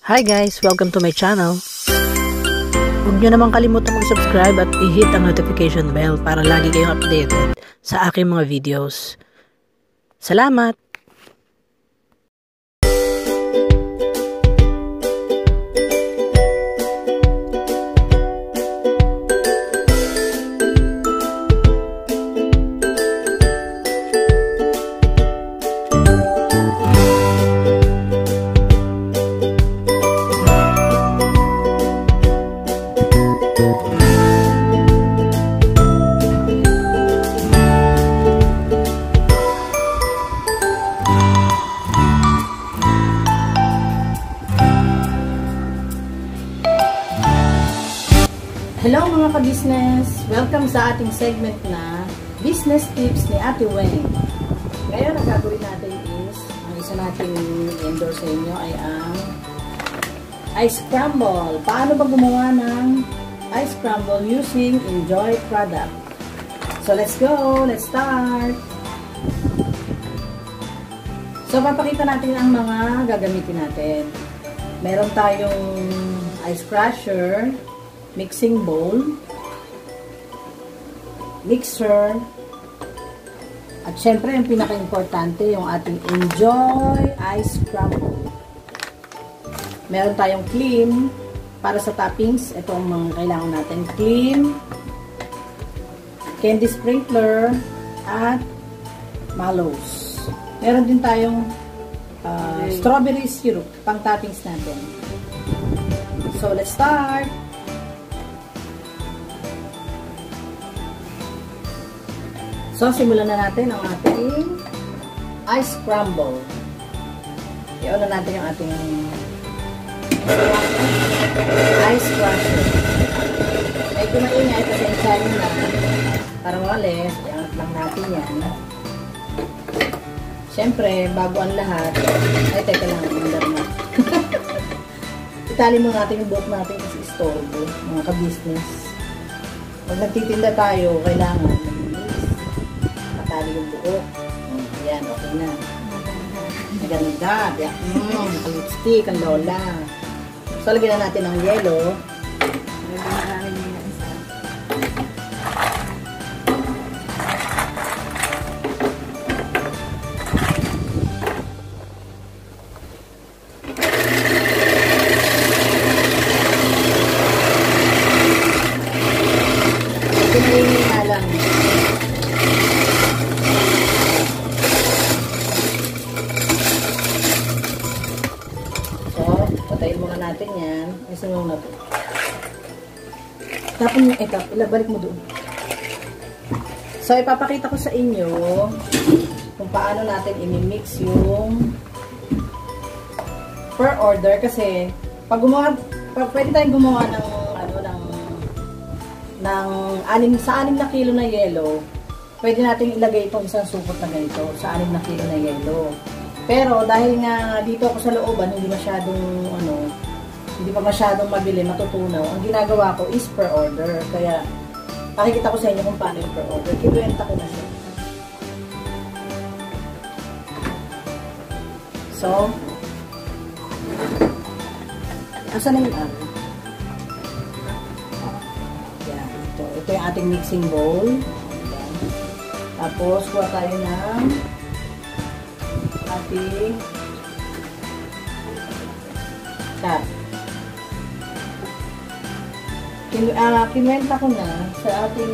Hi guys! Welcome to my channel. Huwag nyo naman kalimutan mag-subscribe at i-hit ang notification bell para lagi kayong updated sa aking mga videos. Salamat! Hello mga ka-business! Welcome sa ating segment na Business Tips ni Ate Weng. Ngayon, ang gagawin natin is, ang isa nating endorse sa inyo ay ang ice crumble. Paano ba gumawa ng ice crumble using Enjoy product? So, let's go! Let's start! So, papakita natin ang mga gagamitin natin. Meron tayong ice crusher, mixing bowl, mixer, at syempre yung pinaka-importante yung ating Enjoy Ice Crumble. Meron tayong clean para sa toppings. Ito ang mga kailangan natin. Clean, candy sprinkler, at mallows. Meron din tayong strawberry syrup pang toppings natin. So let's start! So, simulan na natin ang ating ice crumble. I-on na natin yung ating ice crusher. Medyo maingay, pasensyahin na. Para malis, i-angat lang natin yan. Siyempre, bago ang lahat, ay, teka lang, mandar na. Itali mo natin yung buhok natin kasi istorbo, mga ka-business. Pag nagtitinda tayo, kailangan tali yung buhok. Ayan, okay na. Naganda. Lipstick, ang lola. So, lagyan na natin ng yellow. Pinahingin na lang. Patayin muna natin yan. Isunong na po. Tapon yung etap. Ilabalik mo doon. So, ipapakita ko sa inyo kung paano natin i-mix yung per order. Kasi, pwede tayong gumawa ng, sa 6 na kilo na yellow, pwede natin ilagay itong isang supot na ganito sa 6 na kilo na yellow. Pero dahil nga dito ako sa looban, hindi pa masyadong mabili, matutunaw. Ang ginagawa ko is per order. Kaya pakikita ko sa inyo kung paano yung per order. Kinuwenta ko na siya. So, asa na yung ano? Yan, ito yung ating mixing bowl. Yan. Tapos, kuha tayo ng ating tap. Kinuwenta ko na sa ating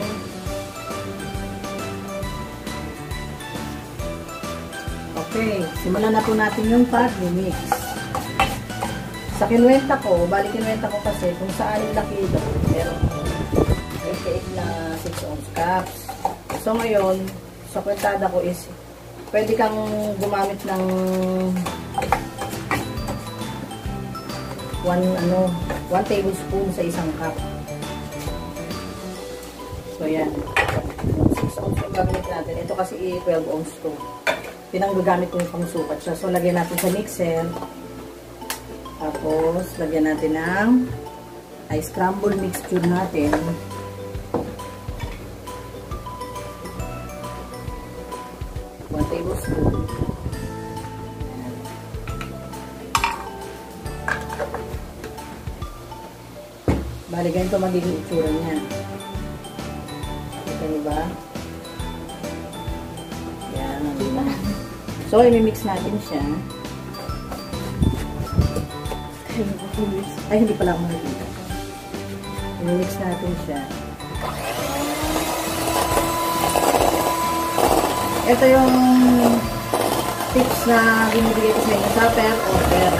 okay, simulan na po natin yung pag-mix. Sa kinuwenta ko, kinuwenta ko kasi kung sa 6 na kilo, meron 28 na 6 ounce cups. So ngayon, sa kwentada ko is pwede kang gumamit ng 1 tablespoon sa isang cup. So, yan. 6 ounce yung gagamit natin. Ito kasi 12 ounce to. Pinanggagamit ko yung pangsukat siya. So, lagyan natin sa mixer. Tapos, lagyan natin ng ice crumble mixture natin. 1 tablespoon. Bali, ganito magiging itsura niya. Kita niyo ba? Yan. So, i-mix natin siya. Ay, hindi pala ako makikita. I-mix natin siya. Ito yung tips na binibigay ko sa inyo sa per order.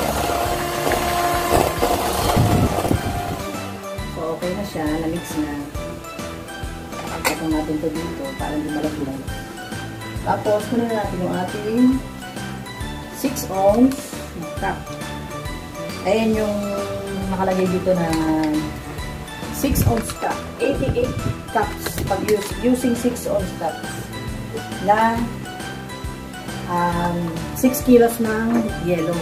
So, okay na siya. Na-mix na. Ito natin ito dito para hindi malaglag. Tapos, kunin natin yung ating 6 ounce cup. Ayan yung nakalagay dito na 6 ounce cup. 88 cups pag using 6 ounce cups na 6 kilos ng yellow.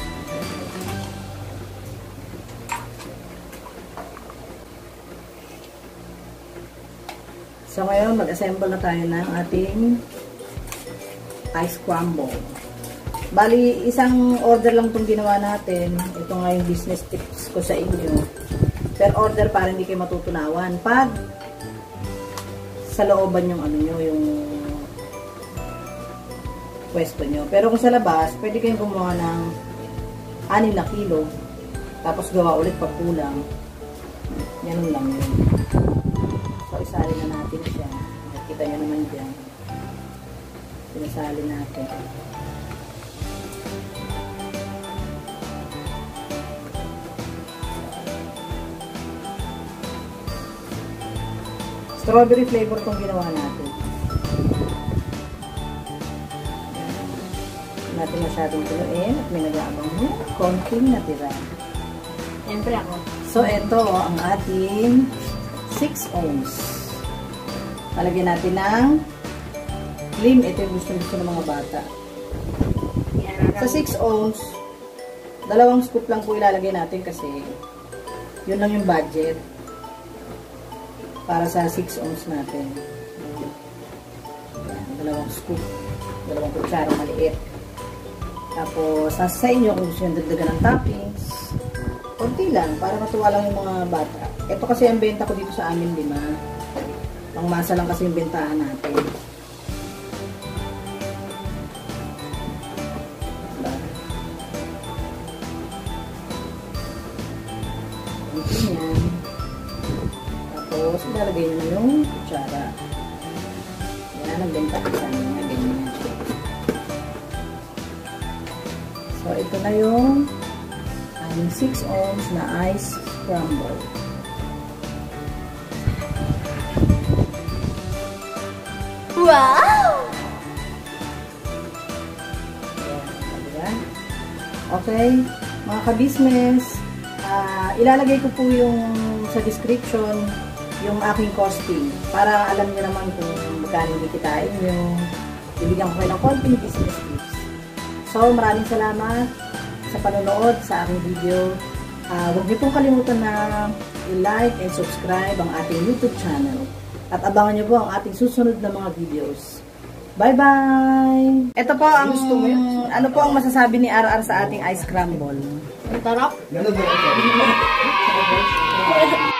So ngayon mag-assemble na tayo ng ating ice crumble. Bali, isang order lang itong ginawa natin. Ito nga yung business tips ko sa inyo. Per order para hindi kayo matutunawan. Pag sa looban yung ano nyo, yung pwesto nyo. Pero kung sa labas, pwede kayong gumawa ng 6 na kilo. Tapos gawa ulit pag kulang. Yan lang yun. So, isali na natin siya. Nakita nyo naman dyan. Sinasali natin. Strawberry flavor itong ginawa natin. Hindi natin masyadong tuloyin at may nag-aabang mo. Konting natira. Siyempre ako. So, ito ang ating 6 ounce. Palagyan natin ng cream. Ito yung gusto ng mga bata. Sa 6 ounce, 2 scoop lang po ilalagay natin kasi yun lang yung budget para sa 6 ounce natin. 2 scoop. 2 kutsara maliit. Tapos, sa inyo kung gusto nyo dagdagan ng toppings, konti lang para matuwa lang yung mga bata. Ito kasi ang benta ko dito sa amin, 5. Pangmasa lang kasi yung bentahan natin. Yan. Tapos, ilalagay nyo yung kutsara. Yan ang benta ko sa amin. Ganyan. So, ito na yung aming 6 ounce na ice crumble. Wow! Ayan. Okay, mga ka-business, ilalagay ko po yung sa description yung aking costing para alam niyo naman kung magkano kikitain nyo. Bibigyan ko kayo ng konting business tips. So, maraming salamat sa panonood sa aking video. Huwag niyo pong kalimutan na i-like and subscribe ang ating YouTube channel. At abangan niyo po ang ating susunod na mga videos. Bye-bye! Ito po ang, ano po ang masasabi ni RR sa ating ice crumble? Ang tarap.